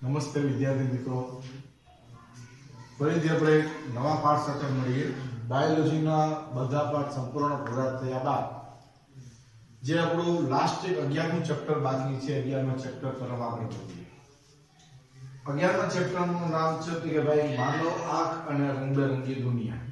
નમસ્તે વિદ્યાર્થી મિત્રો, ફરીથી આપણે નવા પાઠ સાથે મળીએ. બાયોલોજીના બધા પાઠ સંપૂર્ણ પૂરા થયા બાદ જે આપણું લાસ્ટ 11મું ચેપ્ટર બાકી છે, 11મા ચેપ્ટર તરફ આપણે વધીએ. 11મા ચેપ્ટરનું નામ છે કે ભાઈ માનવ આંખ અને રંગબેરંગી દુનિયા.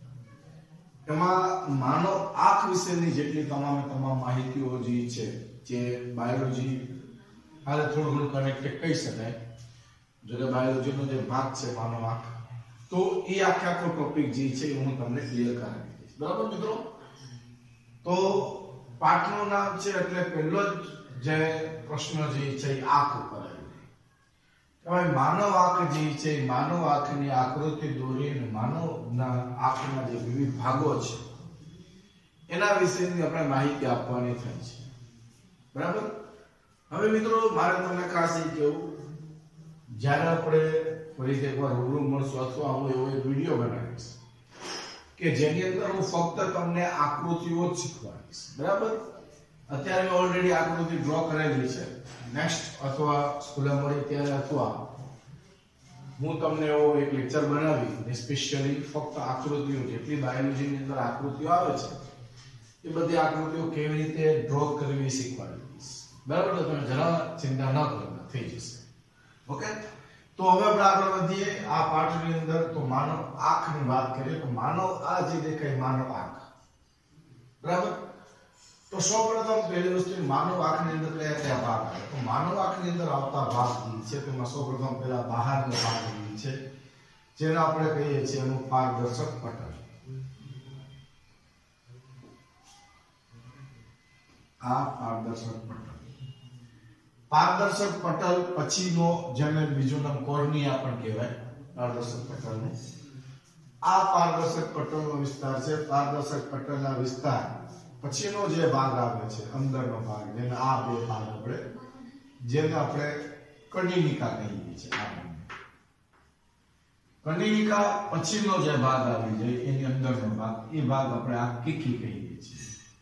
એમાં માનવ આંખ વિશેની જેટલી તમામ માહિતીઓ જે છે, જે બાયોલોજી હાલે થોડું ઘણું કનેક્ટેડ કહી શકાય. જો કે બાયોલોજીનો જે ભાગ છે માનવ આંખ, તો એ આખો ટોપિક જે છે હું તમને ક્લિયર કરાવી દઈશ. બરાબર મિત્રો? તો પાઠનું નામ છે એટલે પહેલો જ જે પ્રશ્ન જે છે એ આંખ ઉપર આવે. માનવ આંખ જે છે, માનવ આંખની આકૃતિ દોરીને માનવના આંખના જે વિવિધ ભાગો છે એના વિશેની આપણે માહિતી આપવાની થઈ છે. બરાબર? હવે મિત્રો મારે તમને ખાસ એ કહેવું, જ્યારે આપણે ફરીથી એકવાર રૂબરૂ મળશું અથવા હું એવો એક વિડીયો બનાવીશ કે જેની અંદર હું ફક્ત તમને આકૃતિઓ જ શીખવાડીશ. બરાબર? અત્યારે મેં ઓલરેડી આકૃતિ ડ્રો કરેલી છે. નેક્સ્ટ અથવા સ્કૂલે મળી ત્યારે અથવા હું તમને એવો એક લેક્ચર બનાવી સ્પેશિયલી ફક્ત આકૃતિઓ, જેટલી બાયોલોજીની અંદર આકૃતિઓ આવે છે એ બધી આકૃતિઓ કેવી રીતે ડ્રો કરવી શીખવાડીશ. બરાબર? તો તમે જરા ચિંતા ન કરો, થઈ જશે. ઓકે? તો હવે આપણે આગળ વધીએ આ પાઠની અંદર. તો માનવ આંખની વાત કરીએ તો માનવ આ જે દેખાય માનવ આંખ. બરાબર? તો સૌપ્રથમ પહેલી વસ્તુ, માનવ આંખની અંદર કયા ભાગ આવે? તો માનવ આંખની અંદર આવતા ભાગ છે તેમાં સૌપ્રથમ પહેલા બહારનો ભાગ છે જેને આપણે કહીએ છીએ એનું પારદર્શક પટલ. આ પારદર્શક પટલ. પારદર્શક પટલ પછીનો જેને બીજું નામ કોર્નિયા પણ કહેવાય પારદર્શક પટલનું. આ પારદર્શક પટલનો વિસ્તાર છે. પારદર્શક પટલના વિસ્તાર પછીનો જે ભાગ આવે છે, અંદરનો ભાગ, જેને આ બે ભાગ આપણે કર્ણિકા કહીએ છીએ. કર્ણિકા પછીનો જે ભાગ આવી જાય એની અંદરનો ભાગ, એ ભાગ આપણે આ કીકી કહીએ છીએ.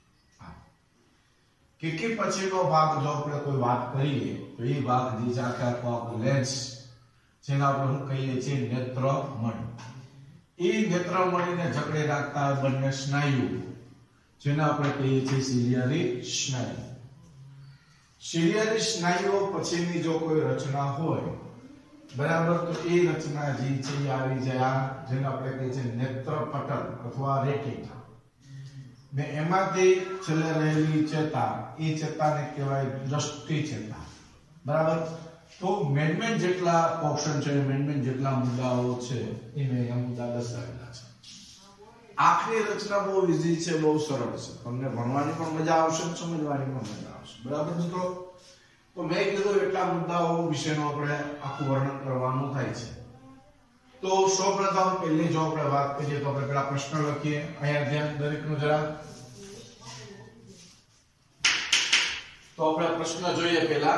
કીકી પછીનો ભાગ જો આપણે કોઈ વાત કરીએ તો એ ભાગ જે છે આખો લેન્સ, જેને આપણે શું કહીએ છીએ નેત્રમણી. એ નેત્રમણીને જકડી રાખતા બંને સ્નાયુ, જેને આપણે કહીએ છીએ સિલિયરી સ્નાયુ. સિલિયરી સ્નાયુઓ પછીની જો કોઈ રચના હોય, બરાબર, તો એ રચના જે છે એ આવી જાય જેને આપણે કહીએ છીએ નેત્રપટલ અથવા રેટિના. ને એમાંથી છેલ્લે રહેલી ચેતા, એ ચેતાને કહેવાય દ્રષ્ટિ ચેતા. બરાબર? તો મેન જેટલા પોર્શન છે, મેન જેટલા મુદ્દાઓ છે એ મેં અહીંયા મુદ્દા દર્શાવેલા છે. આંખની રચના બહુ ઈઝી છે, બહુ સરળ છે. તમને ભણવાની પણ મજા આવશે, સમજવાની પણ મજા આવશે. બરાબર મિત્રો? તો મેં કીધું એટલા મુદ્દાઓ વિશેનો આપણે આખું વર્ણન કરવાનું થાય છે. તો સૌપ્રથમ પહેલી જો આપણે વાત કરીએ તો આપણે પેલા પ્રશ્ન લખીએ. અહીંયા ધ્યાન દરેકનું જરા. તો આપણે પ્રશ્ન જોઈએ પેલા.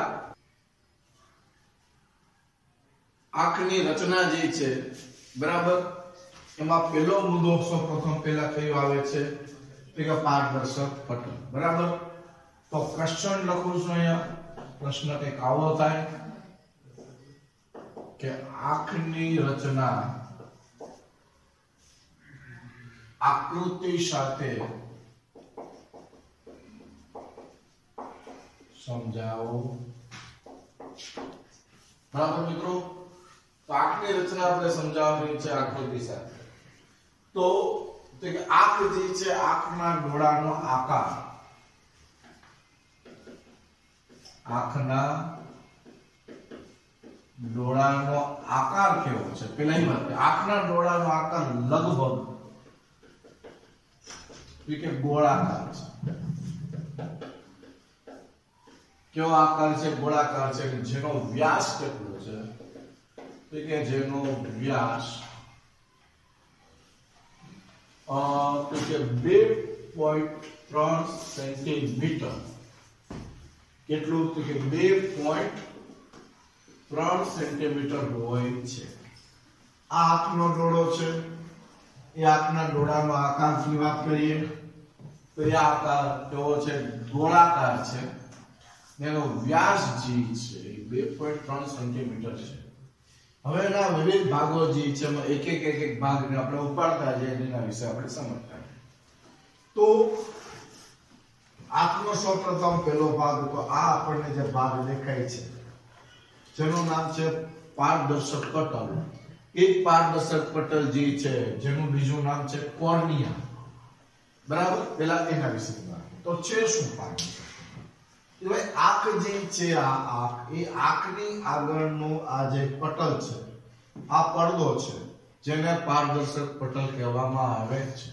આંખની રચના જે છે, બરાબર, એમાં પહેલો મુદ્દો સૌપ્રથમ પહેલા કયો આવે છે તો કે પારદર્શક પટલ. બરાબર? તો ક્વેશ્ચન લખું છું અહીંયા. પ્રશ્ન કંઈક આવો થાય કે આંખની રચના આકૃતિ સાથે સમજાવો. બરાબર મિત્રો? તો આંખની રચના આપણે સમજાવવાની છે આકૃતિ સાથે. તો કે આંખ જે છે, આંખના ડોળાનો આકાર, આંખના ડોળાનો આકાર કેવો છે? પેલા એ વાત, આંખના ડોળાનો આકાર લગભગ કે ગોળાકાર છે. કેવો આકાર છે? ગોળાકાર છે. જેનો વ્યાસ કેટલો છે? તો કે જેનો વ્યાસ તો કે 2.3 સેન્ટીમીટર. કેટલું? તો કે 2.3 સેન્ટીમીટર હોય છે. આ આંખનો ડોળો છે. એ આંખના ડોળાનો આકારની વાત કરીએ તો એ આકાર કેવો છે? ગોળાકાર છે. એનો વ્યાસ જે છે એ 2.3 સેન્ટીમીટર છે. હવે એના વિવિધ ભાગો જે છે એમાં એક ભાગને આપણે ઉપાડતા જઈએ એના વિશે આપણે સમજતા. તો આંખનો સૌપ્રથમ પહેલો ભાગ તો આ આપણને જે ભાગ દેખાય છે જેનું નામ છે પારદર્શક પટલ. એક પારદર્શક પટલ જે છે જેનું બીજું નામ છે કોર્નિયા. બરાબર, પેલા એના વિશે તો છે શું પારદર્શક? એટલે આંખ જે છે આ આંખ એ આંખની આગળનો આ જે પટલ છે આ પડદો છે જેને પારદર્શક પટલ કહેવામાં આવે છે.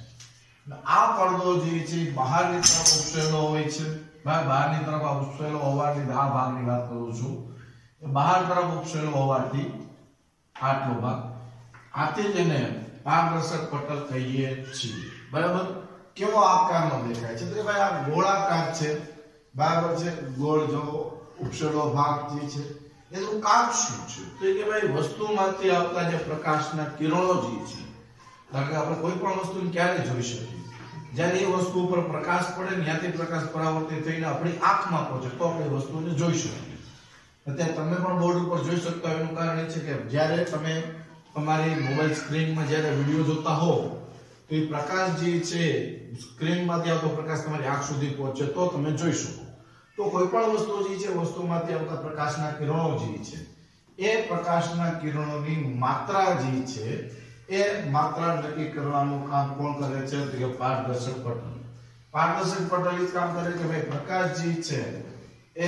આ પડદો જે છે બહારની તરફ ઉપસેલો હોય છે. બહારની તરફ ઉપસેલો હોવાથી આ ભાગની વાત કરું છું. બહાર તરફ ઉપસેલો હોવાથી આટલો ભાગ આથી તેને પારદર્શક પટલ કહીએ છીએ. બરાબર, કેવો આકારનો દેખાય છે? તો ભાઈ આ ગોળાકાર છે. બરાબર છે, ગોળ જો ઉપસેલો ભાગ જે છે એનું કામ શું છે? તો કે ભાઈ વસ્તુમાંથી આવતા જે પ્રકાશના કિરણો જે છે, કારણ કે આપણે કોઈ પણ વસ્તુને ક્યારે જોઈ શકીએ? જ્યારે એ વસ્તુ ઉપર પ્રકાશ પડે ને ત્યાંથી પ્રકાશ પરાવર્તિત થઈને આપણી આંખમાં પહોંચે તો આપણે વસ્તુને જોઈ શકીએ. અત્યારે તમે પણ બોર્ડ ઉપર જોઈ શકતા હોય એનું કારણ એ છે કે જ્યારે તમે તમારી મોબાઈલ સ્ક્રીનમાં જ્યારે વિડીયો જોતા હો તો એ પ્રકાશ જે છે સ્ક્રીનમાંથી આવતો પ્રકાશ તમારી આંખ સુધી પહોંચે તો તમે જોઈ શકો. તો કોઈ પણ વસ્તુ જે છે વસ્તુમાંથી આવતા પ્રકાશના કિરણો જે છે એ પ્રકાશના કિરણોની માત્રા જે છે એ માત્રા નક્કી કરવાનું કામ કોણ કરે છે? તો કે પારદર્શક પટલ. પારદર્શક પટલ એ કામ કરે કે ભાઈ પ્રકાશ જે છે એ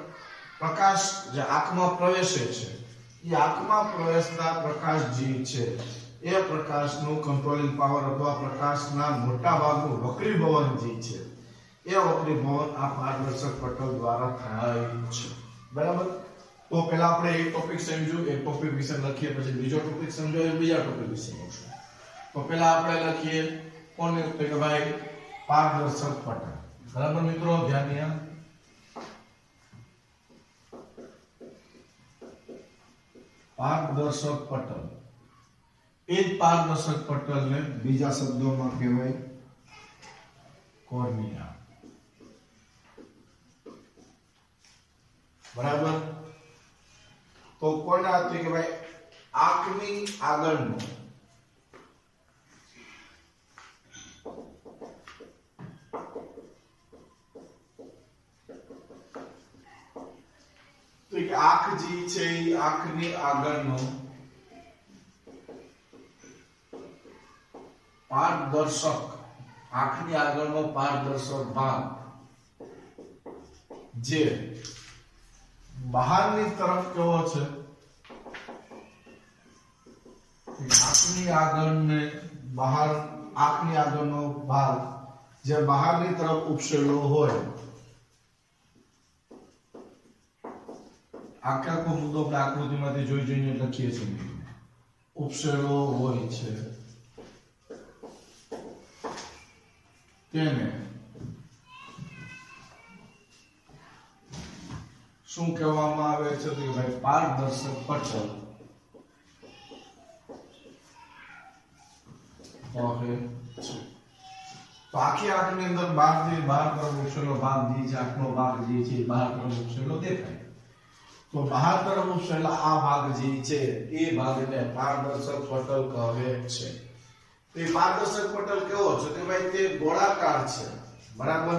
પ્રકાશ જે આંખમાં પ્રવેશે છે એ આંખમાં પ્રવેશતા પ્રકાશ જે છે એ પ્રકાશનું કંટ્રોલિંગ પાવર અથવા પ્રકાશના મોટા ભાગનું વક્રીભવન જે છે એ વક્રીભવન આ પારદર્શક પટલ દ્વારા થાય છે. બરાબર, તો પહેલા આપણે એક ટોપિક સમજ્યું, એક ટોપિક વિશે લખીએ, પછી બીજો ટોપિક સમજો, બીજા ટોપિક વિશે લખશું. તો પહેલા આપણે લખીએ કોને? તો કે ભાઈ પારદર્શક પટલ. બરાબર મિત્રો, ધ્યાન અહીંયા પારદર્શક પટલ. એ જ પારદર્શક પટલને બીજા શબ્દોમાં કહેવાય કોર્નિયા. બરાબર, તો કોના હતું કે ભાઈ આંખની આગળનો તો કે આંખ જે છે એ આંખની આગળનો પારદર્શક, આંખની આગળનો પારદર્શક ભાગ જે બહારની તરફ કેવો છે? આંખની આગળને બહાર, આંખની આગળનો ભાગ જે બહારની તરફ ઉપસેલો હોય, આખો મુદ્દો આપણે આકૃતિમાંથી જોઈ જોઈને લખીએ છીએ. ઉપસેલો હોય છે તેને શું કહેવામાં આવે છે? તો ભાઈ પારદર્શક પટલ તો આખી આંખની અંદર બહાર તરફ ઉપસેલો ભાગ જે છે, આંખનો ભાગ જે છે બહાર તરફ ઉપસેલો દેખાય. તો બહાર તરફ ઉપસેલા આ ભાગ જે છે એ ભાગને પારદર્શક પટલ કહે છે. તો એ પારદર્શક પટલ કેવો છે? કે ભાઈ તે ગોળાકાર છે. બરાબર,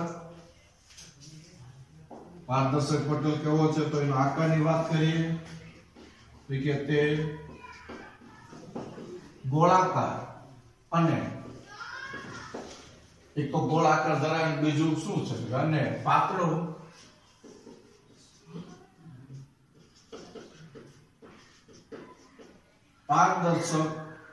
પારદર્શક પટલ કેવો છે? તો એનો આકારની વાત કરીએ તો કે તે ગોળાકાર અને એક તો ગોળાકાર ધરાવે, બીજું શું છે? અને પાતળો પારદર્શક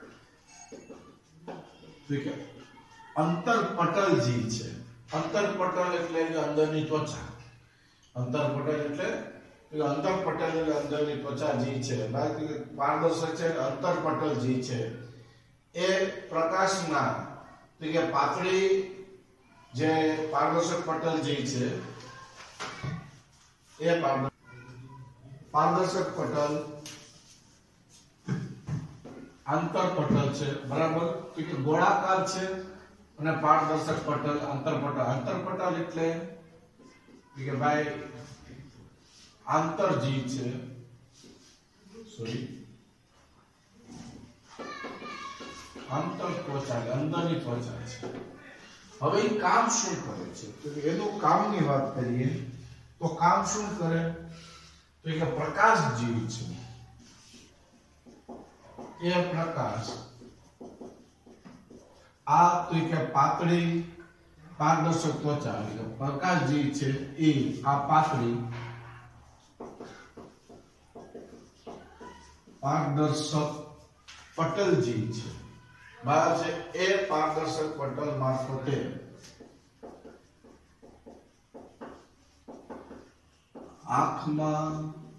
કે અંતરપટલ જે છે. અંતરપટલ એટલે અંદરની ત્વચા. અંતરપટલ એટલે અંતરપટલ એટલે અંદરની ત્વચા જે છે. બાકી પારદર્શક છે, અંતરપટલ જે છે એ પ્રકાશના કે પાતળી જે પારદર્શક પટલ જે છે એ પારદર્શક પટલ અંતરપટલ છે. બરાબર, તો કે ગોળાકાર છે અને પારદર્શક પટલ અંતરપટલ. અંતરપટલ એટલે કે ભાઈ આંતરજીવ છે, આંતર ત્વચા અંદરની ત્વચા છે. હવે એ કામ શું કરે છે? તો એનું કામની વાત કરીએ તો કામ શું કરે? તો કે પ્રકાશ જીવ છે. એ પ્રકાશ આ તો કે પાતળી પારદર્શક ત્વચા એટલે પ્રકાશ જીવ છે એ આ પાતળી પારદર્શક પટલ જીવ છે. બરાબર છે. એ પારદર્શક પટલ મારફતે આંખમાં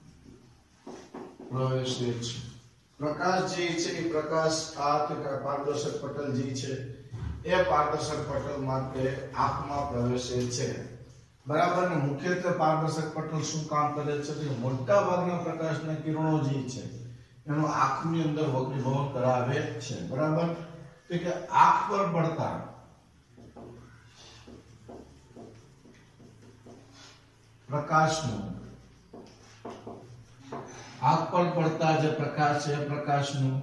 પ્રવેશે છે. પ્રકાશ જે છે એ પ્રકાશ આ પારદર્શક પટલ જે છે એ પારદર્શક પટલ માટે આંખમાં પ્રવેશે છે. બરાબર ને મુખ્યત્વે પારદર્શક પટલ શું કામ કરે છે? તો મોટા ભાગના પ્રકાશના કિરણો જે છે એનો આંખની અંદર વક્રીભવન કરાવે છે. બરાબર. તો કે આંખ પર પડતા પ્રકાશનું આંખ પર પડતા જે પ્રકાશ છે પ્રકાશનું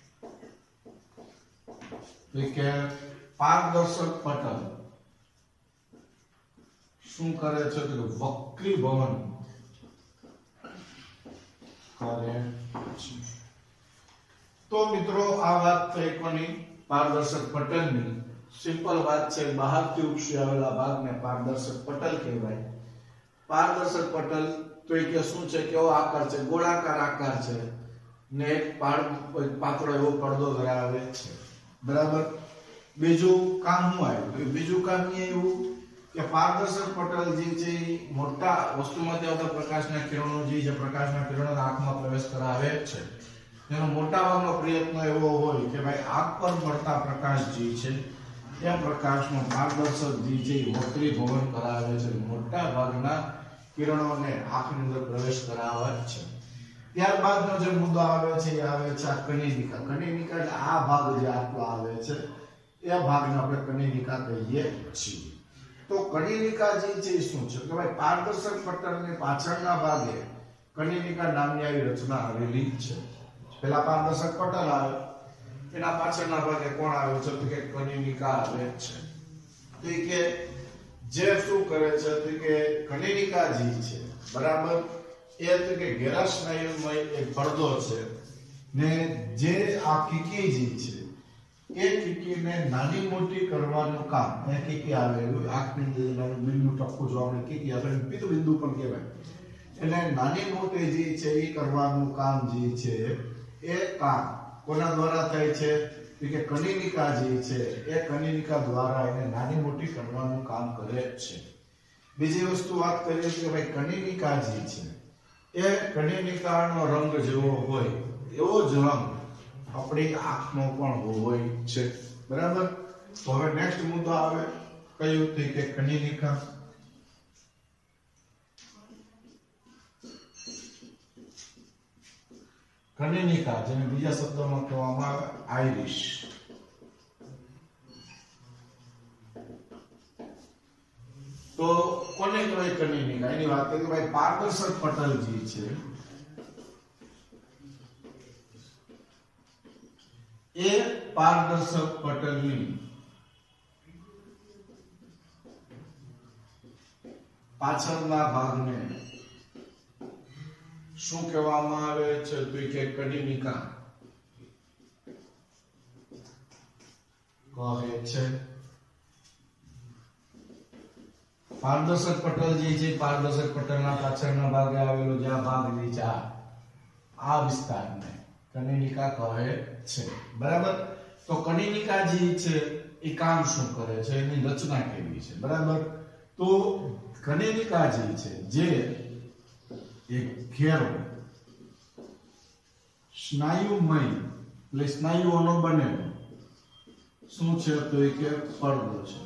કે પારદર્શક પટલ શું કરે છે? તો વક્રીભવન કરે છે. તો મિત્રો આ વાત થઈ કોની? પારદર્શક પટલની. સિમ્પલ વાત છે. બહારથી ઉપસી આવેલા ભાગને પારદર્શક પટલ કહેવાય. પારદર્શક પટલ તો એ કે શું છે? કેવો આકાર છે? ગોળાકાર આકાર છે ને એક પાતળો એવો પડદો ધરાવે છે. બરાબર. બીજું કામ શું આવ્યું? બીજું કામ એ એવું કે પારદર્શક પટલ જે છે મોટા વસ્તુમાંથી આવતા પ્રકાશના કિરણો જે છે પ્રકાશના કિરણો આંખમાં પ્રવેશ કરાવે છે. તેનો મોટા ભાગનો પ્રયત્ન એવો હોય કે ભાઈ આંખ પર પડતા પ્રકાશ જે છે એ પ્રકાશનો પારદર્શક જે છે વક્રીભવન કરાવે છે. મોટા ભાગના કિરણોને આંખની અંદર પ્રવેશ કરાવે છે. ત્યારબાદનો જે મુદ્દો આવે છે એ આવે છે આ કનિનિકા. કનિનિકા એટલે આ ભાગ જે આટલો આવે છે એ ભાગને આપણે કનિનિકા કહીએ છીએ. તો કનિનિકા જે છે એ શું છે? કે ભાઈ પારદર્શક પટલની પાછળના ભાગે કનિનિકા નામની આવી રચના આવેલી છે. પેલા પારદર્શક પટલ આવે એના પાછળના ભાગે કોણ આવે છે? તો કે કનિનિકા આવે છે. તો કે જે શું કરે છે? તો કે કનિનિકા જે છે બરાબર એ તો કે ઘેરા સ્નાયુમય એક પડદો છે ને જે આ કીકી જે છે એ કીકીને નાની મોટી કરવાનું કામ. એ કીકી આવેલું આંખની અંદર બિંદુ ટપકું જોવા મળે કીકી આપણે પિત્ત બિંદુ પણ કહેવાય. એટલે નાની મોટી જે છે એ કરવાનું કામ જે છે એ કામ કોના દ્વારા થાય છે? કે કનિનિકા જે છે એ કનિનિકા દ્વારા એને નાની મોટી કરવાનું કામ કરે છે. બીજી વસ્તુ વાત કરીએ કે ભાઈ કનિનિકા જે છે એ કનિનિકાનો રંગ જેવો હોય એવો જ રંગ આપણી આંખનો પણ હોય છે. બરાબર. તો હવે નેક્સ્ટ મુદ્દો આવે કયું? કે કનિનિકા. કનિનિકા જેને બીજા શબ્દોમાં કહેવામાં આવે આઇરિશ. તો કોને કહેવાય કનિનિકા? એની વાત કરીએ કે ભાઈ પારદર્શક પટલ જે છે એ પારદર્શક પટલની પાછળના ભાગને શું કહેવામાં આવે છે? તો કે કનિનિકા કહે છે. પારદર્શક પટલ જે છે પારદર્શક પટલના પાછળના ભાગે આવેલો જે આ ભાગ જે છે આ વિસ્તારને કનિનિકા કહે છે. બરાબર. તો કનિનિકા જે છે એ કામ શું કરે છે? એની રચના કેવી છે? બરાબર. તો કનિનિકા જે છે જે એક ઘેરો સ્નાયુમય એટલે સ્નાયુઓનો બનેલો શું છે? તો એ કે પડદો છે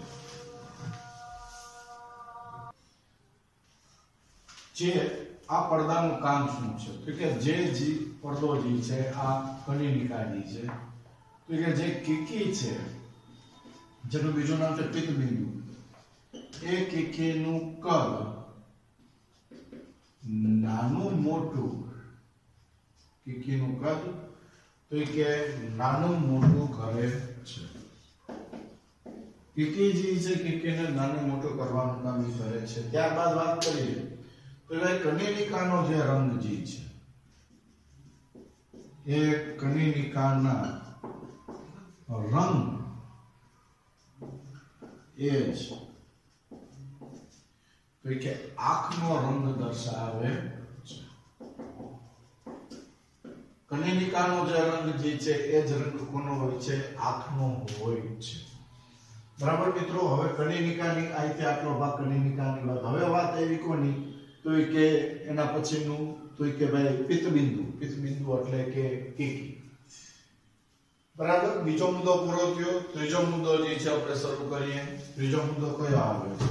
જે આ પડદાનું કામ શું છે? તો કે જે પડદો જે છે આ કનિનિકા જે છે તો કે જે કીકી છે જેનું બીજું નામ છે પિત્ત બિંદુ એ કીકીનું કદ નાનું મોટું કીકીનું કદ તો કે નાનું મોટું કરે છે. કીકી જે છે કીકીને નાનું મોટું કરવાનું કામ કરે છે. ત્યારબાદ વાત કરીએ તો ભાઈ કનેનિકાનો જે રંગ જે છે એ કનેનિકાના રંગ એ જ તો કે આંખનો રંગ દર્શાવે છે. કનેનિકાનો જે રંગ જે છે એ જ રંગ કોનો હોય છે? આંખનો હોય છે. બરાબર મિત્રો, હવે કનેનિકાની આ રીતે આટલો ભાગ કનેનિકાની વાત. હવે વાત આવી કોની? તો કે એના પછીનું તો કે ભાઈ પિત્તબિંદુ. પિત્તબિંદુ એટલે કે કીકી. બરાબર, બીજો મુદ્દો પૂરો થયો. ત્રીજો મુદ્દો જે છે આપણે શરૂ કરીએ. ત્રીજો મુદ્દો કયો આવે છે?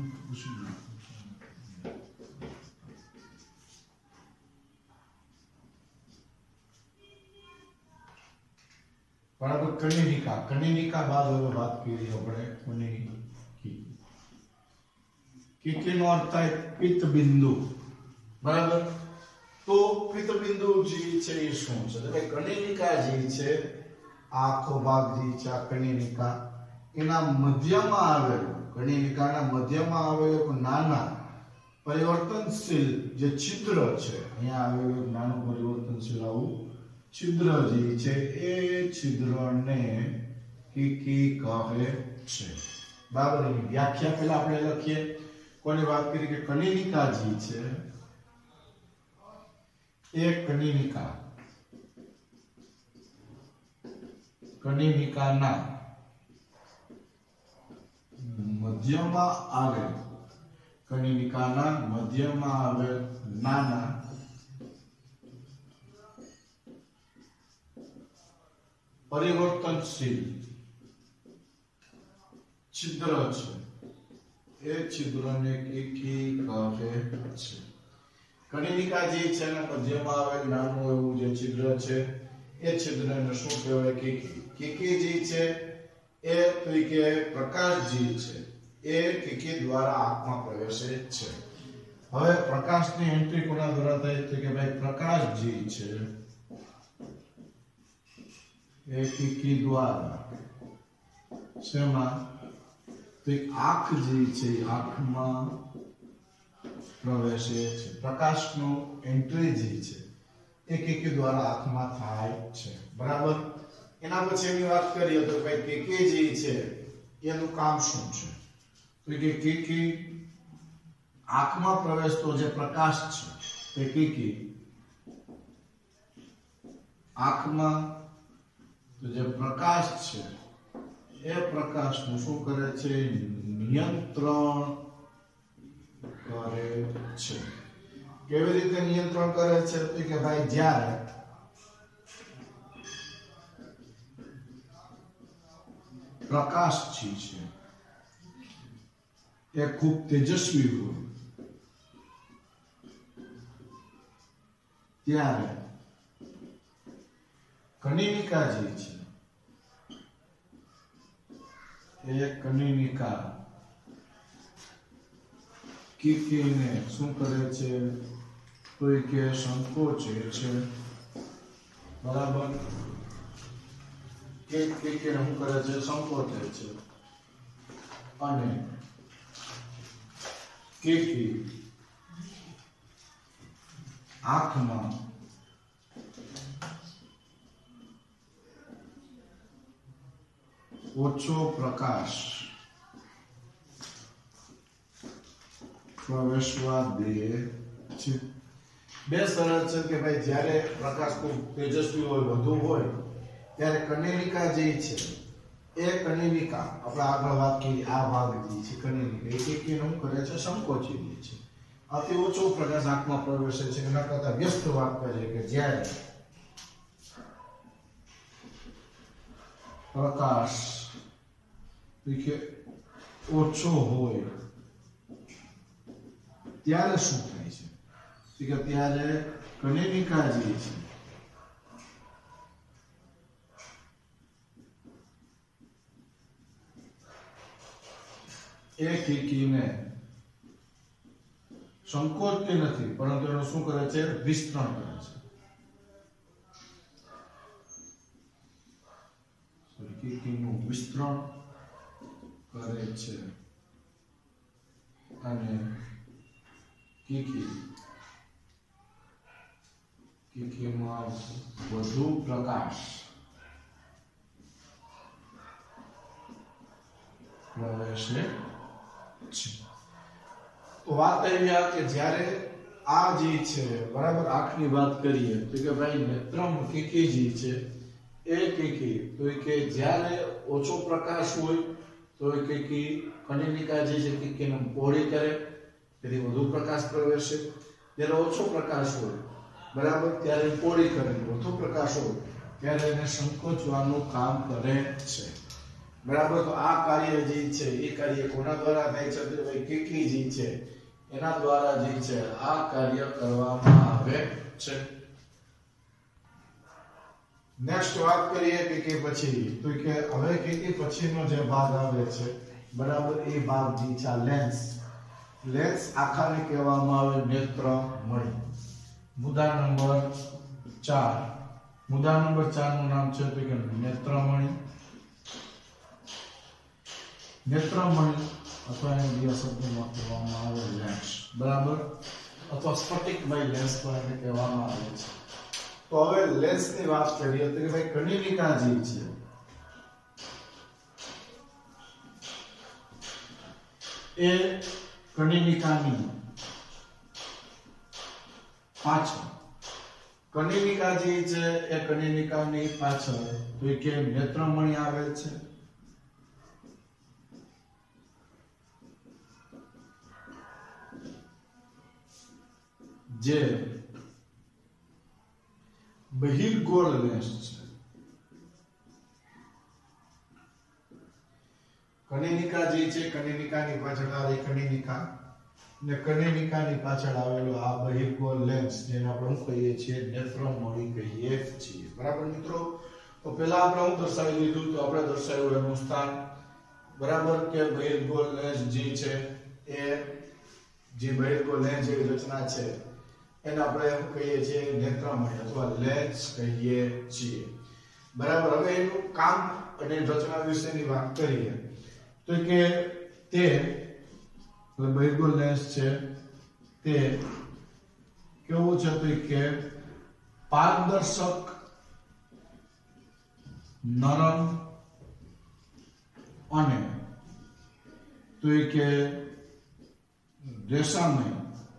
બરાબર, કનેનિકા. કનેનિકા બાદ હવે વાત કરી આપણે કનેનિકી. કીકીનો અર્થ થાય પિત્તબિંદુ. બરાબર, તો પિત્તબિંદુ જે છે એ શું છે? તો કે કનેનિકા જે છે આખો ભાગ જે છે આ કનેનિકા એના મધ્યમાં આવેલું, કનેનિકાના મધ્યમાં આવેલું નાના પરિવર્તનશીલ જે છિદ્ર છે, અહીંયા આવેલું નાનું પરિવર્તનશીલ આવું છિદ્ર જે છે એ છિદ્રને કીકી કહે છે. બરાબર, એની વ્યાખ્યા પહેલા આપણે લખીએ. કોની વાત કરી? કે કનેનિકા જે છે એ કનેનિકાના મધ્યમાં આવે, કનેનિકાના મધ્યમાં આવે નાના પરિવર્તનશીલ છિદ્ર છે એ છિદ્રને કીકી કહે છે. કનેનિકા જે છે એના મધ્યમાં આવે નાનું એવું જે છિદ્ર છે એ છિદ્રને શું કહેવાય? કીકી. કીકી જે છે એ તો કે પ્રકાશ જે છે એ કીકી દ્વારા આંખમાં પ્રવેશે છે. હવે પ્રકાશની એન્ટ્રી કોના દ્વારા થાય? તો કે ભાઈ પ્રકાશ જે છે એ કીકી દ્વારા શેમાં? તો આંખ જે છે આંખમાં પ્રવેશે છે. પ્રકાશનો એન્ટ્રી જે છે એ કીકી દ્વારા આંખમાં થાય છે. બરાબર, એના પછી એની વાત કરીએ તો ભાઈ કીકી જે છે એનું કામ શું છે? તો કે કીકી આંખમાં પ્રવેશતો જે પ્રકાશ છે તે કીકી આંખમાં તો જે પ્રકાશ છે એ પ્રકાશનું શું કરે છે? નિયંત્રણ કરે છે. કેવી રીતે નિયંત્રણ કરે છે? તો કે ભાઈ જ્યારે પ્રકાશ છે એ ખૂબ તેજસ્વી હોય ત્યારે કનેનિકા જે છે એ કનેનિકા કીકીને શું કરે છે? તો કે સંકોચે છે. બરાબર, કીકીને શું કરે છે? સંકોચે છે. અને કીકી આંખમાં ઓછો પ્રકાશ પ્રવેશવા દે છે. બે શરત છે કે ભાઈ જ્યારે પ્રકાશ ખૂબ તેજસ્વી હોય, વધુ હોય ત્યારે કનેનિકા જે છે એ કનેનિકા આપણે આગળ વાત કરી આ ભાગ જે છે કનેનિકા એ કીકીને શું કરે છે? સંકોચી દે છે. અતિ ઓછો પ્રકાશ આંખમાં પ્રવેશે છે. એના કરતા વ્યસ્ત વાત કરીએ કે જ્યારે પ્રકાશ ઓછો હોય ત્યારે શું થાય છે? કે ત્યારે કનેનિકા જે છે એ કીકીને સંકોચતી નથી, પરંતુ એનું શું કરે છે? વિસ્તરણ કરે છે. કીકીનું વિસ્તરણ કરે છે અને કીકીમાં વધુ પ્રકાશ પ્રવેશે છે. તો વાત એવી આ કે જ્યારે આ જે છે બરાબર આંખની વાત કરીએ તો કે ભાઈ નેત્રમ કીકી જે છે એ કીકી તો કે જ્યારે ઓછો પ્રકાશ હોય તો એ કીકી કનિનિકા જે છે કીકીને પહોળી કરે, તેથી વધુ પ્રકાશ પ્રવેશે. જ્યારે ઓછો પ્રકાશ હોય બરાબર ત્યારે પહોળી કરે, વધુ પ્રકાશ હોય ત્યારે એને સંકોચવાનું કામ કરે છે. બરાબર. તો આ કાર્ય જે છે એ કાર્ય કોના દ્વારા થાય છે? તો ભાઈ કીકી જે છે એના દ્વારા જે છે આ કાર્ય કરવામાં આવે છે. નેક્સ્ટ વાત કરીએ કે પછી તો કે હવે કે પછીનો જે ભાગ આવે છે બરાબર એ ભાગ જે છે લેન્સ. લેન્સ આખાને કહેવામાં આવે નેત્રમણિ. મુદ્દા નંબર 4. મુદ્દા નંબર 4 નું નામ છે તો કે નેત્રમણિ. નેત્રમણિ અથવા એને બીજા શબ્દોમાં કહેવામાં આવે લેન્સ બરાબર, અથવા સ્ફટિકમય લેન્સ પણ એને કહેવામાં આવે છે. તો હવે લેન્સની વાત કરીએ તો કે ભાઈ કનિનિકા જે છે એ કનિનિકાની પાછળ, કનિનિકા જે છે એ કનિનિકાની પાછળ તો કે નેત્રમણિ આવે છે. જે બહિર્ગોળ લેન્સ છે. કનિનિકા જે છે કનિનિકાની પાછળ આવે કનિનિકા ને કનિનિકાની પાછળ આવેલો આ બહિર્ગોળ લેન્સ જેને આપણે શું કહીએ છીએ? નેત્રમણિ કહીએ છીએ. બરાબર મિત્રો. તો પહેલા આપણે શું દર્શાવી લીધું? તો આપણે દર્શાવ્યું એનું સ્થાન બરાબર કે બહિર્ગોળ લેન્સ જે છે એ જે બહિર્ગોળ લેન્સ જેવી રચના છે એને આપણે એમ કહીએ છીએ નેત્રમણિ અથવા લેન્સ કહીએ છીએ. બરાબર. હવે એનું કામ અને રચના વિશેની વાત કરીએ તો કે તે બહિર્ગોળ લેન્સ છે તે કેવું છે તો કે પારદર્શક, નરમ અને તો કે રેશમમય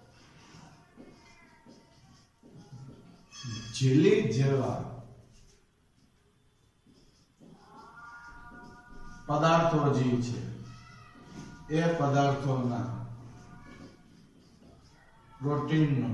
જેલી જેવા પદાર્થો જે છે એ પદાર્થોના પ્રોટીનનો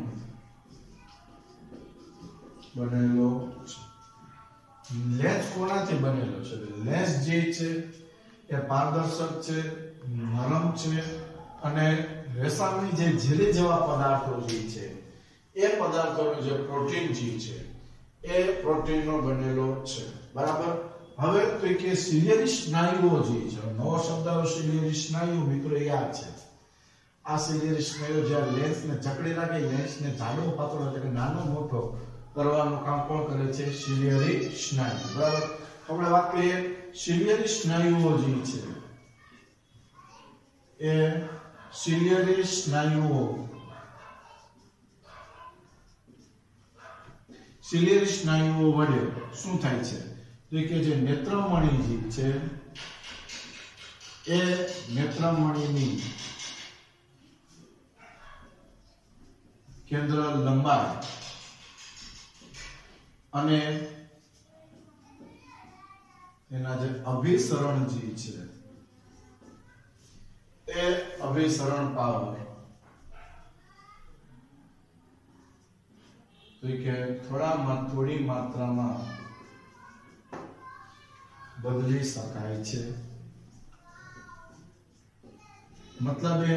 બનેલો છે. લેન્સ કોનાથી બનેલો છે? લેન્સ જે છે એ પારદર્શક છે, નરમ છે અને રેસાની જે ઝીલી જેવા પદાર્થો જે છે એ પદાર્થોનો જે પ્રોટીન જે છે એ પ્રોટીનનો બનેલો છે. બરાબર. હવે તો કે સિલિયરી સ્નાયુઓ જે છે, નવો શબ્દ સિલિયરી સ્નાયુ મિત્રો યાદ છે. આ સિલિયરી સ્નાયુ જ્યારે લેન્સને જકડી રાખે, લેન્સને જાડો પાતળો એટલે કે નાનો મોટો કરવાનું કામ કોણ કરે છે? સિલિયરી સ્નાયુ. બરાબર. આપણે વાત કરીએ સિલિયરી સ્નાયુઓ જે છે એ સિલિયરી સ્નાયુઓ વડે શું થાય છે તો કે જે નેત્રમણિ જે છે એ નેત્રમણિની કેન્દ્ર લંબાઈ અને એના જે અભિસરણ જે છે એ અભિસરણ પાવર તો કે થોડી માત્રામાં બદલી શકાય છે. મતલબ એ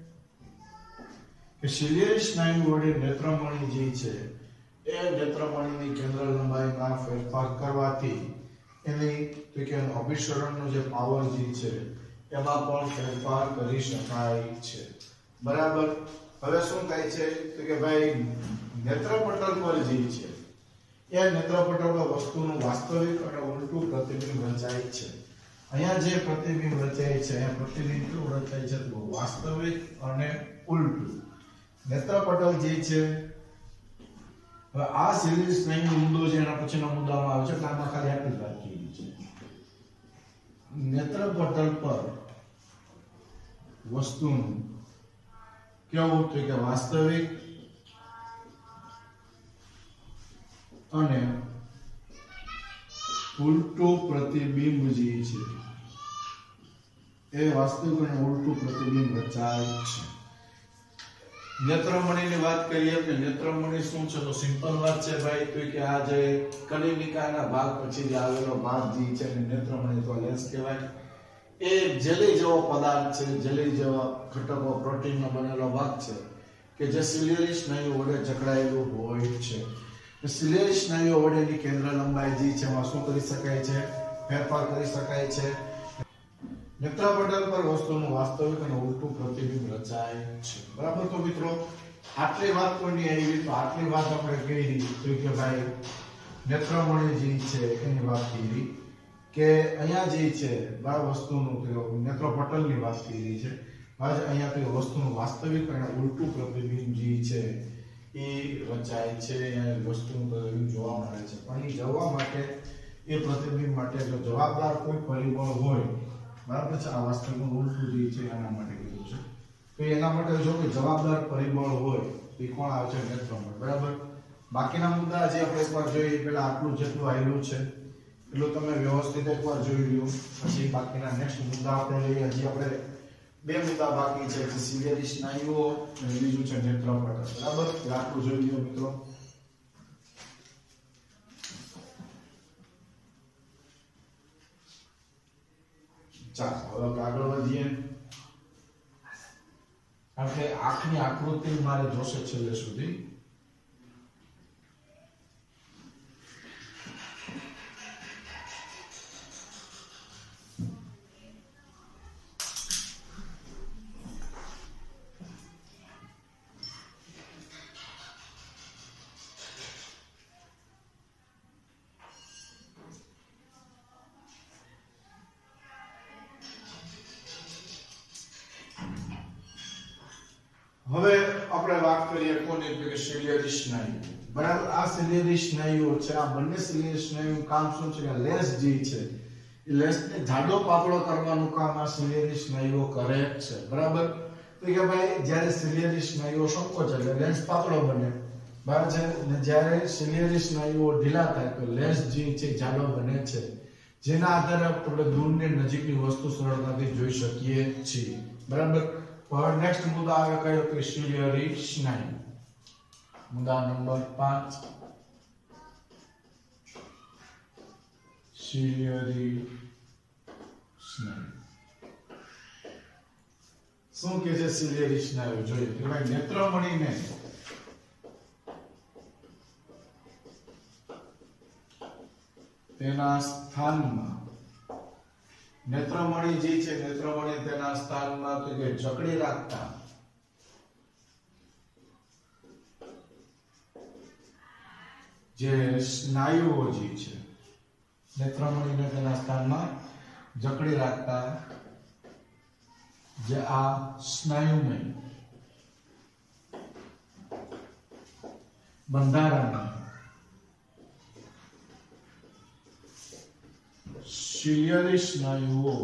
કે સિલિયરી સ્નાયુ વડે નેત્રમણિ જે છે એ નેત્રમણિની કેન્દ્ર લંબાઈમાં ફેરફાર કરવાથી એની તો કે અભિસરણનો જે પાવર જે છે એમાં પણ ફેરફાર કરી શકાય છે. બરાબર. હવે શું થાય છે તો કે ભાઈ નેત્રપટલ પર જે છે એ નેત્રપટલ પર વસ્તુનું વાસ્તવિક અને ઉલટું પ્રતિબિંબ રચાય છે. અહીંયા જે પ્રતિબિંબ રચાય છે અહીંયા પ્રતિબિંબ કેવું રચાય છે તો વાસ્તવિક અને ઉલટું. નેત્રપટલ જે છે હવે આ સિરીઝ સ્નાયુનો મુદ્દો છે એના પછીના મુદ્દામાં આવે છે એટલે આમાં ખાલી આટલી જ વાત કરી છે. નેત્રપટલ પર વસ્તુનું કેવું તો કે વાસ્તવિક અને ઉલટું પ્રતિબિંબ જે છે એ વાસ્તવિક અને ઉલટું પ્રતિબિંબ રચાય છે. નેત્રમણીની વાત કરીએ કે નેત્રમણી શું છે તો સિમ્પલ વાત છે ભાઈ તો કે આ જે કલિનિકાના ભાગ પછી જે આવેલો ભાગ જે છે ને નેત્રમણી તો લેન્સ કહેવાય. એ જેલી જેવો પદાર્થ છે, જેલી જેવા ઘટકો પ્રોટીનનો બનેલો ભાગ છે કે જે સિલિયરી સ્નાયુ વડે જકડાયેલું હોય છે. સિલિયરી સ્નાયુઓ વડેની કેન્દ્ર લંબાઈ જે છે એમાં શું કરી શકાય છે ફેરફાર કરી શકાય છે. નેત્રપટલ પર વસ્તુનું વાસ્તવિક અને ઉલટું પ્રતિબિંબ રચાય છે. બરાબર. તો મિત્રો આટલી વાત કોની આવી તો આટલી વાત આપણે કરી તો કે ભાઈ નેત્રમણી જે છે એની વાત કરી કે અહીંયા જે છે આ વસ્તુનું નેત્રપટલની વાત કરી છે. આજ અહીંયા તો વસ્તુનું વાસ્તવિક અને ઉલટું પ્રતિબિંબ જે છે એ રચાય છે. અહીંયા વસ્તુનું પ્રતિબિંબ જોવા મળે છે પણ એ જોવા માટે એ પ્રતિબિંબ માટે જો જવાબદાર કોઈ પરિબળ હોય બરાબર છે આ વાસ્તવિકનું ઉલટું જે છે એના માટે કીધું છે તો એના માટે જો કે જવાબદાર પરિબળ હોય એ કોણ આવે છે નેત્રમણી. બરાબર. બાકીના મુદ્દા જે આપણે એકવાર જોઈએ પહેલા આટલું જેટલું આવેલું છે એટલું તમે વ્યવસ્થિત એકવાર જોઈ લો પછી બાકીના નેક્સ્ટ મુદ્દા આપણે લઈએ. હજી આપણે બે મુદ્દા બાકી છે જે સિલિયરી સ્નાયુઓ અને બીજું છે નેત્રપટલ. બરાબર. આટલું જોઈ લો મિત્રો. ચાલો હવે આગળ વધીએ. કારણ કે આંખની આકૃતિ મારે જોશે છેલ્લે સુધી. હવે આપણે વાત કરીએ કોની તો કે સિલિયરી સ્નાયુ. બરાબર. આ સિલિયરી સ્નાયુઓ છે આ બંને સિલિયરી સ્નાયુનું કામ શું છે કે લેન્સ જે છે એ લેન્સને જાડો પાતળો કરવાનું કામ આ સિલિયરી સ્નાયુઓ કરે છે. બરાબર. તો કે ભાઈ જ્યારે સિલિયરી સ્નાયુઓ સંકોચાય એટલે લેન્સ પાતળો બને. બરાબર છે. અને જ્યારે સિલિયરી સ્નાયુઓ ઢીલા થાય તો લેન્સ જે છે જાડો બને છે જેના આધારે આપણે દૂરની નજીકની વસ્તુ સરળતાથી જોઈ શકીએ છીએ. બરાબર. और नेक्स्ट मुद्दा आगे कयो तो सिलियरी स्नायु. मुद्दा नंबर 5 सिलियरी स्नायु. શું કે છે સિલિયરી સ્નાયુ જોઈએ કે ભાઈ નેત્રમણીને તેના સ્થાનમાં નેત્રમણી જે છે નેત્રમણી તેના સ્થાનમાં તો કે જકડી રાખતા જે સ્નાયુઓ જે છે નેત્રમણીને તેના સ્થાનમાં જકડી રાખતા જે આ સ્નાયુમય બંધારણ સિલિયરી સ્નાયુઓ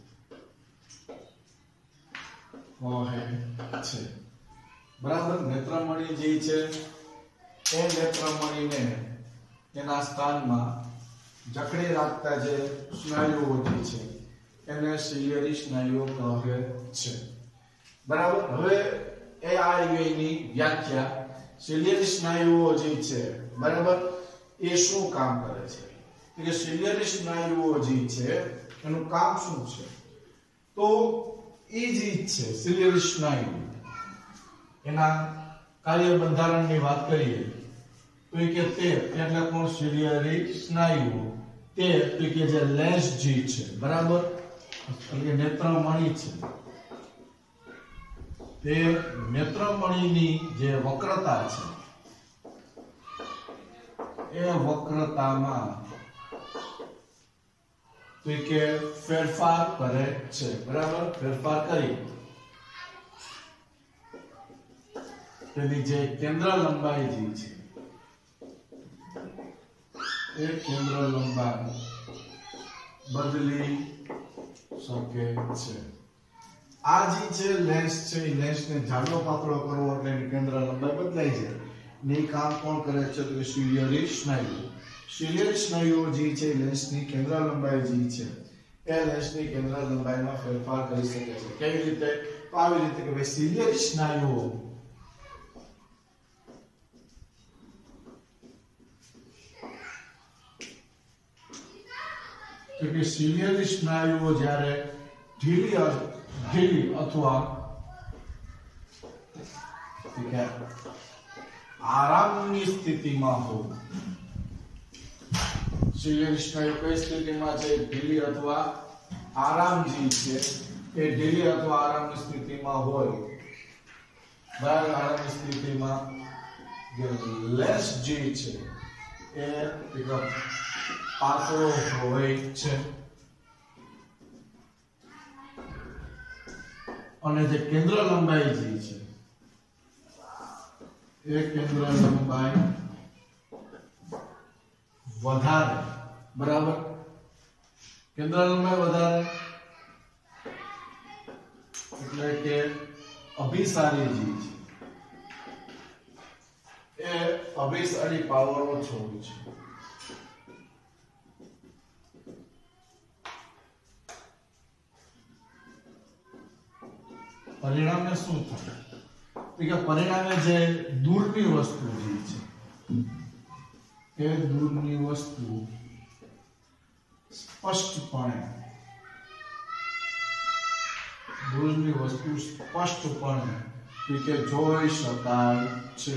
કહે છે. બરાબર. નેત્રમણી જે છે એ નેત્રમણીને તેના સ્થાનમાં જકડી રાખતા જે સ્નાયુઓ જે છે એને સિલિયરી સ્નાયુઓ કહે છે. બરાબર. હવે એ આ એની વ્યાખ્યા સિલિયરી સ્નાયુઓ જે છે બરાબર એ શું કામ કરે છે કે સિલિયરી સ્નાયુઓ જે છે એનું કામ શું છે તો એ જે છે સિલિયરી સ્નાયુ એના કાર્ય બંધારણની વાત કરીએ તો કે તે એટલે કોણ સિલિયરી સ્નાયુઓ તે તો કે જે લેન્સ જે છે બરાબર એટલે નેત્રમણી છે તે નેત્રમણીની જે વક્રતા છે એ વક્રતામાં તો કે ફેરફાર કરે છે, બરાબર? ફેરફાર કરી તેની જે કેન્દ્ર લંબાઈ જે છે એ કેન્દ્ર લંબાઈ બદલી શકે છે. આ જે છે લેન્સ છે, એ લેન્સને જાડો પાતળો કરવો એટલે એની કેન્દ્ર લંબાઈ બદલાઈ જાય. ને કામ કોણ કરે છે? તો સિલિયરી સ્નાયુ. સિલિયરી સ્નાયુઓ જે છે લેન્સની કેન્દ્ર લંબાઈ જે છે એ લેન્સની કેન્દ્ર લંબાઈમાં ફેરફાર કરી શકે છે. કેવી રીતે? તો આવી રીતે કે ભાઈ સિલિયરી સ્નાયુઓ કે સિલિયરી સ્નાયુઓ જ્યારે ઢીલી અથવા આરામની સ્થિતિમાં હોય. સિલિયરી સ્નાયુ કઈ સ્થિતિમાં છે? ઢીલી અથવા આરામ જે છે એ ઢીલી અથવા આરામની સ્થિતિમાં હોય. બરાબર? આરામની સ્થિતિમાં જે લેન્સ જે છે એ પાતળો હોય છે અને જે કેન્દ્ર લંબાઈ જે છે એ કેન્દ્ર લંબાઈ વધારે. બરાબર? કેન્દ્ર લંબાઈ વધારે એટલે કે અભિસારી જે છે એ અભિસારી પાવર ઓછો હોય છે. પરિણામે શું થાય? કે પરિણામે જે દૂરની વસ્તુ જે છે એ દૂરની વસ્તુ સ્પષ્ટપણે કે જોઈ શકાય છે.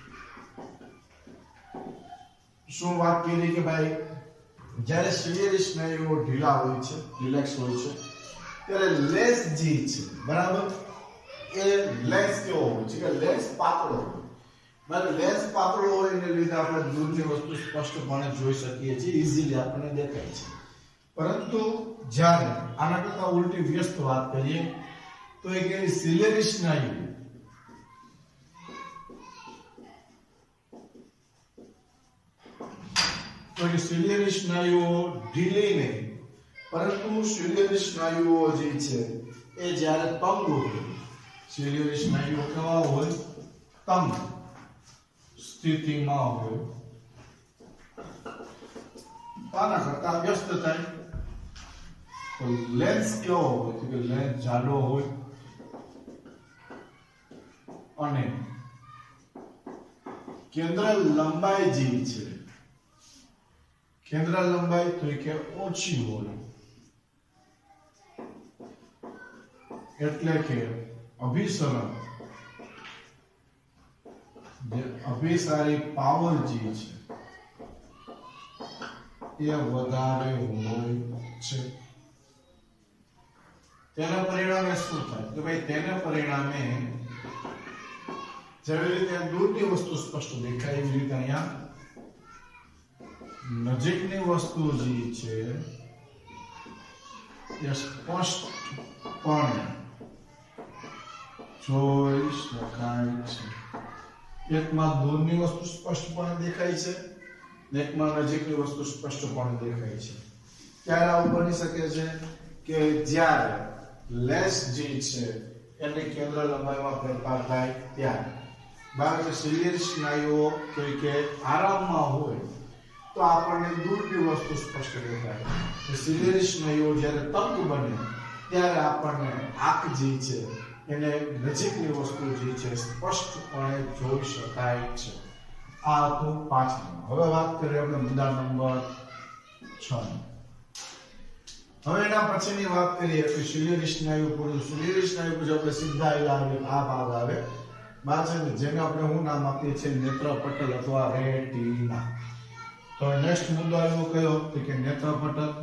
શું વાત કરી કે ભાઈ જ્યારે સિલિયરી સ્નાયુઓ ઢીલા હોય છે, રિલેક્સ હોય છે, ત્યારે લેન્સ જે છે, બરાબર, એ લેન્સ કેવો હોય છે? કે લેન્સ પાતળો હોય. બરાબર? લેન્સ પાતળો હોય એને લીધે આપણે દૂરની વસ્તુ સ્પષ્ટપણે જોઈ શકીએ છીએ, ઈઝીલી આપણને દેખાય છે. પરંતુ જ્યારે આના કરતા ઉલટી વ્યસ્ત વાત કરીએ તો એ કે સિલિયરી સ્નાયુ સિલિયરી સ્નાયુઓ ઢીલી નહીં, પરંતુ સિલિયરી સ્નાયુઓ જે છે એ જ્યારે તંગ હોય, સિલિયરી સ્નાયુઓ કેવા હોય? તંગ સ્થિતિમાં હોય. આના કરતા વ્યસ્ત થાય. તો લેન્સ કેવો હોય? તો કે લેન્સ જાડો હોય અને કેન્દ્ર લંબાઈ જે છે, કેન્દ્ર લંબાઈ તો કે ઓછી હોય. એટલે કે અભિસરણ, જે અભિસારી પાવર જે છે એ વધારે હોય છે. તેના પરિણામે શું થાય? તો ભાઈ તેના પરિણામે જેવી રીતે દૂરની વસ્તુ સ્પષ્ટ દેખાય એવી રીતે અહીંયા નજીકની વસ્તુ જે છે એ સ્પષ્ટપણે જોઈ શકાય છે. એકમાં દૂરની વસ્તુ સ્પષ્ટપણે દેખાય છે, એકમાં નજીકની વસ્તુ સ્પષ્ટપણે દેખાય છે. ત્યારે આવું બની શકે છે કે જ્યારે લેન્સ જે છે એની કેન્દ્ર લંબાઈમાં ફેરફાર થાય ત્યારે. બાકી સિલિયરી સ્નાયુઓ કે આરામમાં હોય તો આપણને દૂરની વસ્તુ સ્પષ્ટ દેખાય. સિલિયરી સ્નાયુઓ જ્યારે તંગ બને ત્યારે આપણને આંખ જે છે એને નજીકની વસ્તુ જે છે સ્પષ્ટપણે જોઈ શકાય છે. આ હતું 5. હવે વાત કરીએ આપણે મુદ્દા નંબર 6. હવે એના પછીની વાત કરીએ કે સિલિયરી સ્નાયુ પૂરું. સિલિયરી સ્નાયુ પછી આપણે સીધા આ ભાગ આવે બાજુ, જેને આપણે શું નામ આપીએ છીએ? નેત્રપટલ અથવા રેટિના. તો નેક્સ્ટ મુદ્દો આવ્યો કયો? તો કે નેત્રપટલ.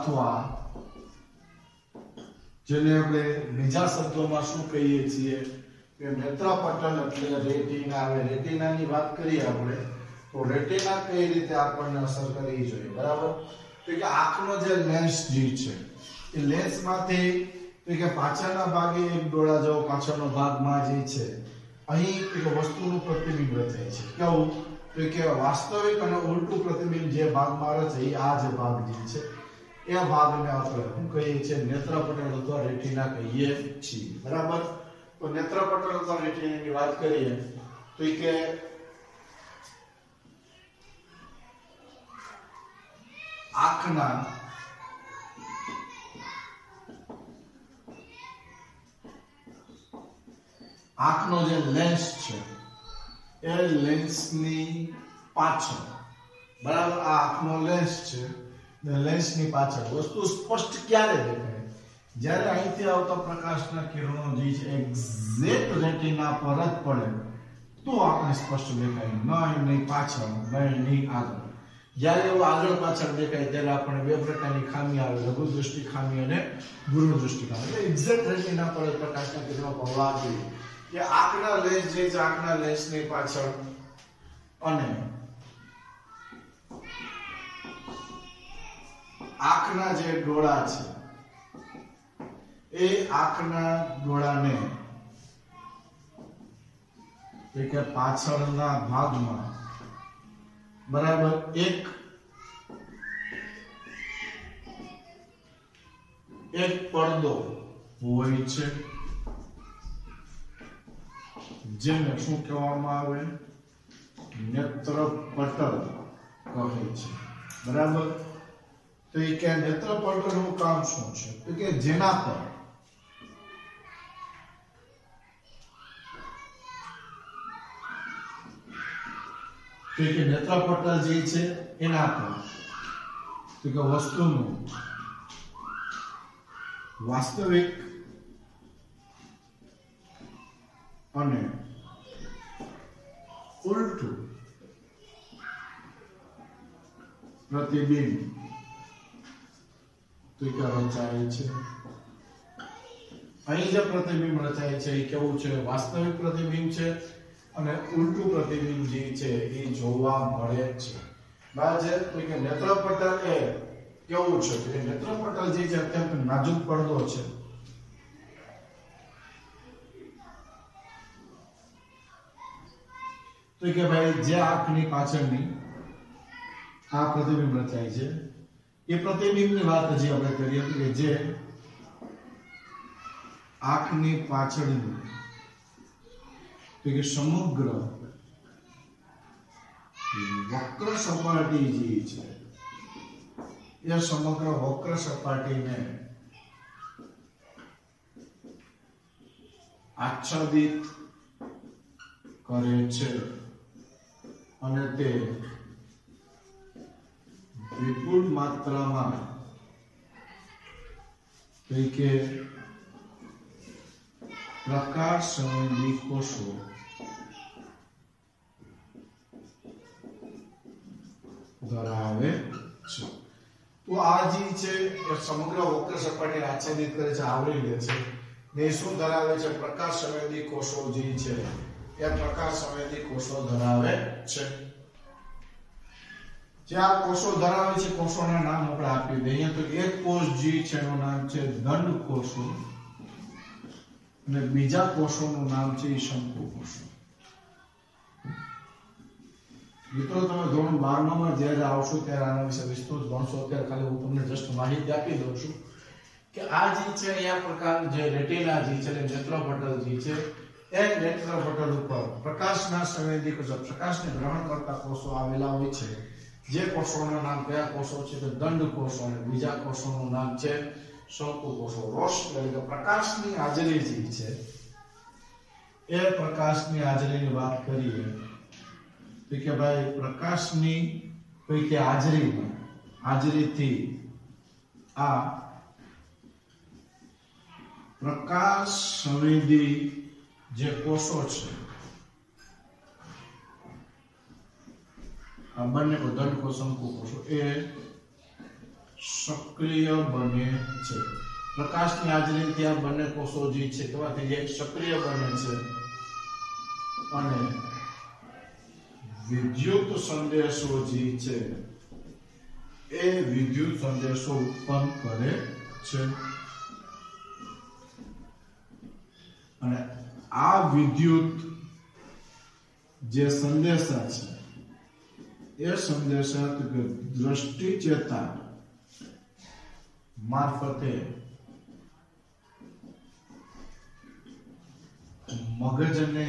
અથવા જેને આપણે બીજા શબ્દોમાં શું કહીએ છીએ કે નેત્રપટલ એટલે રેટિના. આવે રેટિનાની વાત કરીએ આપણે તો રેટિના કઈ રીતે આપણને અસર કરવી જોઈએ, બરાબર? તો કે આંખનો જે લેન્સ જે છે એ લેન્સમાંથી તો કે પાછળના ભાગે એક ડોળા જેવો પાછળનો ભાગમાં જે છે અહીં એક વસ્તુનું પ્રતિબિંબ રચાય છે. કેવું? તો કે વાસ્તવિક અને ઉલટું પ્રતિબિંબ જે ભાગમાં રચાય એ આ જે ભાગ જે છે એ ભાગને આપણે શું કહીએ છીએ? નેત્રપટલ અથવા રેટિના કહીએ છીએ, બરાબર? તો નેત્રપટલ અથવા રેટિનાની વાત કરીએ તો કે આંખનો જે લેન્સ છે એ લેન્સની પાછળ, બરાબર? આ આંખનો લેન્સ છે, લેન્સની પાછળ વસ્તુ સ્પષ્ટ ક્યારે દેખાય? જ્યારે અહીંથી આવતા પ્રકાશના કિરણો જે છે એક્ઝેક્ટ રેટિના પર જ પડે તો આપણે સ્પષ્ટ દેખાય, નહીં પાછળ, નહીં આગળ. જ્યારે એવું આગળ પાછળ દેખાય ત્યારે આપણે બે પ્રકારની ખામી આવે, લઘુ દૃષ્ટિ ખામી અને ગુરુ દૃષ્ટિ ખામી. એટલે એક્ઝેક્ટ રેટિના પર પ્રકાશના કિરણો પડવા જોઈએ કે આંખના લેન્સ જે છે આંખના લેન્સની પાછળ અને આંખના જે ડોળા છે એ આંખના ડોળાને કે પાછળના ભાગમાં, બરાબર, એક પડદો હોય છે જેને શું કહેવામાં આવે? નેત્રપટલ કહે છે, બરાબર? તો એ કે નેત્રપટલનું કામ શું છે? તો કે જેના પર નેત્રપટલ જે છે એના પર તો કે વસ્તુનું વાસ્તવિક અને ઉલટું પ્રતિબિંબ તો કે રચાય છે. અહીં જે પ્રતિબિંબ રચાય છે એ કેવું છે? વાસ્તવિક પ્રતિબિંબ છે અને ઉલટું પ્રતિબિંબ જે છે એ જોવા મળે છે. બરાબર? તો કે નેત્રપટલ એ કેવું છે? કે નેત્રપટલ જે છે અત્યંત નાજુક પડદો છે. તો કે ભાઈ જે આંખની પાછળની આ પ્રતિબિંબ રચાય છે એ પ્રતિબિંબની વાત હજી આપણે કરીએ કે જે આંખની પાછળની તો કે સમગ્ર વક્ર સપાટી જે છે એ સમગ્ર વક્ર સપાટીને આચ્છાદિત કરે છે અને તે વિપુલ માત્રામાં કે પ્રકાશ સંવેદી કોષો ધરાવે છે. તો આ જે છે એ સમગ્ર વક્ર સપાટી આચ્છાદિત કરે છે, આવરી લે છે. ને શું ધરાવે છે? પ્રકાશ સંવેદી કોષો જે છે એ પ્રકાશ સંવેદી કોષો ધરાવે છે. જે આ કોષો ધરાવે છે કોષોના નામ આપણે આપી દઈએ તો એક કોષ જે છે એનું નામ છે દંડ કોષો અને બીજા કોષોનું નામ છે શંકુ કોષો. મિત્રો તમે ધોરણ 12 માં જ્યારે આવશો ત્યારે આના વિશે વિસ્તૃત ભણશો. અત્યારે ખાલી હું તમને જસ્ટ માહિતી આપી દઉં છું કે આ જે છે આ પ્રકાર જે રેટિના જે છે નેત્રપટલ જે છે એ નેત્રપટલ ઉપર પ્રકાશના સંવેદી કોષો, પ્રકાશને ગ્રહણ કરતા કોષો આવેલા હોય છે. જે કોષોના નામ કયા કોષો છે? તો દંડ કોષો અને બીજા કોષોનું નામ છે શંકુ કોષો. રોશની એટલે કે પ્રકાશની હાજરી જે છે એ પ્રકાશની હાજરીની વાત કરીએ તો કે ભાઈ પ્રકાશની કોઈ કે હાજરીથી આ પ્રકાશ સંવેદી જે કોષો છે આ બંને દંડ કોષ શંકુ કોષો એ સક્રિય બને છે. પ્રકાશની હાજરીથી આ બંને કોષો જે છે કેવા થઈ જાય? સક્રિય બને છે અને વિદ્યુત સંદેશો જે છે એ વિદ્યુત સંદેશો ઉત્પન્ન કરે છે અને આ વિદ્યુત જે સંદેશા છે એ સંદેશા દ્રષ્ટિ ચેતા મારફતે મગજને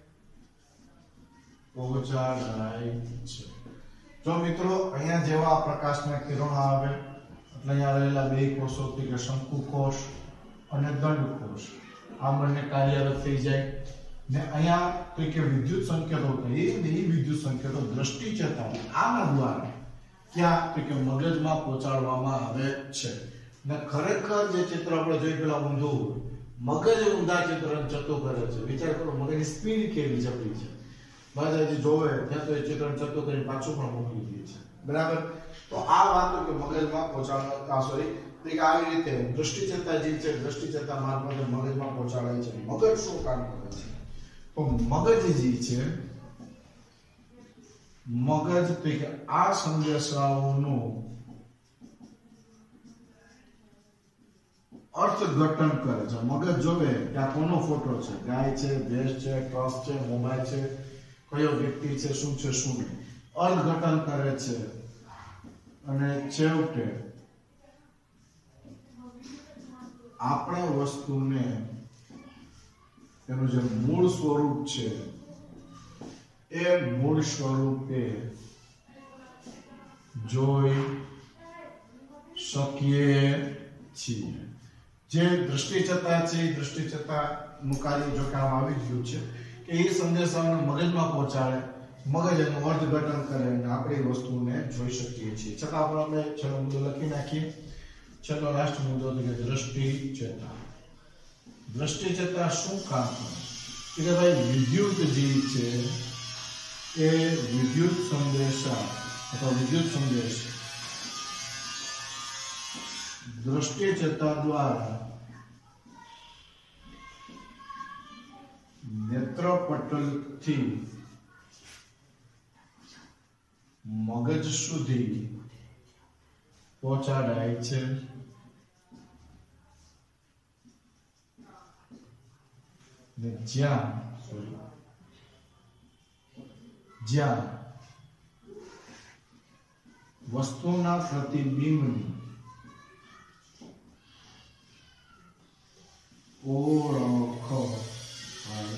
પહોંચાડાય છે. જો મિત્રો અહીંયા જેવા પ્રકાશના કિરણો આવે એટલે અહીંયા રહેલા બે કોષો કે શંકુ કોષ અને દંડ કોષ આ બંને કાર્યરત થઈ જાય ને અહીંયા તો કે વિદ્યુત સંકેતો એ વિદ્યુત સંકેતો દ્રષ્ટિ ચેતા આના દ્વારા ક્યાં તો કે મગજમાં પહોંચાડવામાં આવે છે. ને ખરેખર જે ચિત્ર આપણે જોઈ પેલા ઊંધું મગજ ઊંધા ચિત્રને ચતો કરે છે. વિચાર કરો મગજની સ્પીડ કેવી જબરી છે. બાજાજી જોવે ત્યાં તો એ ચિત્રને ચતો કરી પાછું પણ મોકલી દે છે. બરાબર. તો આ વાત કે મગજમાં પહોંચાડવા આવી રીતે દૃષ્ટિચેતા જે છે દૃષ્ટિચેતા મારફતે મગજમાં પહોંચાડાય છે. મગજ શું કામ કરે છે? તો મગજ જે છે મગજ તો કે આ સંદેશાઓનું અર્થઘટન કરે છે. મગજ જોવે કે આ કોનો ફોટો છે, ગાય છે, ભેંસ છે, ટ્રક છે, મોબાઈલ છે, કયો વ્યક્તિ છે, શું છે શું નહીં, અર્થઘટન કરે છે અને છેવટે આપણે વસ્તુને એનું જે મૂળ સ્વરૂપ છે એ મૂળ સ્વરૂપે જોઈ શકીએ છીએ. જે દૃષ્ટિચેતા છે એ દૃષ્ટિચેતાનું કાર્ય જો કરવામાં આવી ગયું છે કે એ સંદેશાઓને મગજમાં પહોંચાડે, મગજ એનું અર્થઘટન કરે અને આપણે એ વસ્તુને જોઈ શકીએ છીએ. છતાં પણ આપણે છેલ્લો મુદ્દો લખી નાખીએ. છેલ્લો લાસ્ટ મુદ્દો કે દૃષ્ટિચેતા. દૃષ્ટિચેતા શું કામ કરે કે ભાઈ વિદ્યુત જે છે એ વિદ્યુત સંદેશા અથવા વિદ્યુત સંદેશ દૃષ્ટિચેતા દ્વારા નેત્રપટલથી મગજ સુધી પહોંચાડાય છે. જ્યાં વસ્તુના પ્રતિબિંબની ઓળખ થાય.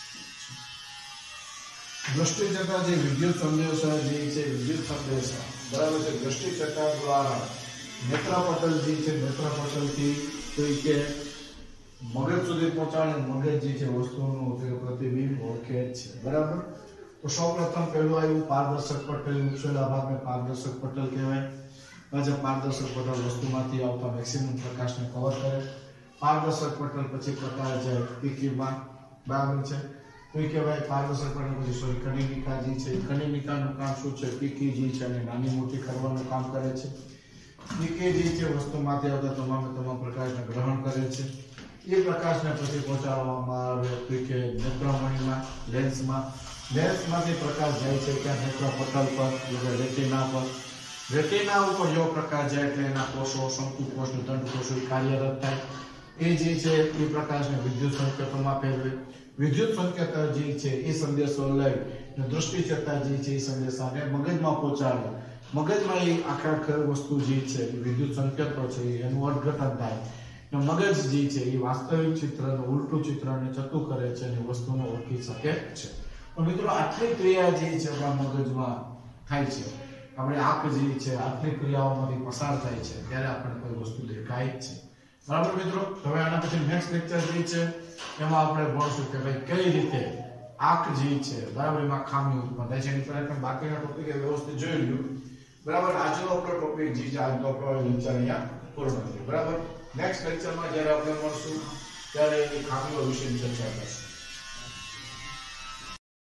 દૃષ્ટિચેતા જે વિદ્યુત સંદેશા જે છે વિદ્યુત સંદેશા બરાબર છે દૃષ્ટિચેતા દ્વારા નેત્રપટલ જે છે નેત્રપટલથી કોઈ કે મગજ સુધી પહોંચાડે. મગજ જે છે વસ્તુનું પ્રતિબિંબ ઓળખે છે. બરાબર. તો સૌપ્રથમ પહેલું આવ્યું પારદર્શક પટલ. ઉપસેલા ભાગને પારદર્શક પટલ કહેવાય. પછી પારદર્શક પટલ વસ્તુમાંથી આવતા મેક્સિમમ પ્રકાશને કવર કરે. પારદર્શક પટલ પછી પ્રકાશ જાય પીકીમાં. બરાબર છે. તો એ કહેવાય પારદર્શક પટલ પછી કણિનિકા જે છે કણિનિકાનું કામ શું છે? પીકી જે છે અને નાની મોટી કરવાનું કામ કરે છે. પીકી જે છે વસ્તુમાંથી આવતા તમામ પ્રકાશને ગ્રહણ કરે છે. એ પ્રકાશને પછી પહોંચાડવામાં આવે કે નેત્રમણીમાં લેન્સમાં. લેન્સમાંથી પ્રકાશ જાય છે ત્યાં નેત્રપટલ પર એટલે રેટિના પર. રેટિના ઉપર જો પ્રકાશ જાય એટલે એના કોષો શંકુ કોષ દંડ કોષો કાર્યરત થાય. એ જે છે એ પ્રકાશને વિદ્યુત સંકેતોમાં ફેરવે. વિદ્યુત સંકેત જે છે એ સંદેશો લઈ દૃષ્ટિચેતા જે છે એ સંદેશાને મગજમાં પહોંચાડે. મગજમાં એ આખા વસ્તુ જે છે વિદ્યુત સંકેતો છે એનું અર્થઘટન થાય. મગજ જે છે એ વાસ્તવિક ચિત્રનું ઉલટું ચિત્રને ચતું કરે છે અને વસ્તુને ઓળખી શકે છે. તો મિત્રો આટલી ક્રિયા જે છે આપણા મગજમાં થાય છે. આપણે આંખ જે છે આટલી ક્રિયાઓમાંથી પસાર થાય છે ત્યારે આપણને કોઈ વસ્તુ દેખાય છે. બરાબર મિત્રો. હવે આના પછી નેક્સ્ટ લેક્ચર જે છે એમાં આપણે ભણશું કે ભાઈ કઈ રીતે આંખ જે છે બરાબર એમાં ખામી ઉત્પન્ન થાય છે. એની પર બાકીના ટોપિક વ્યવસ્થિત જોઈ લ્યો. બરાબર. આજનો આપણો ટોપિક જે છે આજનો આપણો લેક્ચર અહીંયા પૂર્ણ થયો. બરાબર. નેક્સ્ટ લેક્ચરમાં જ્યારે આપણે મળશું ત્યારે એ ખામીઓ વિશે ચર્ચા કરશું.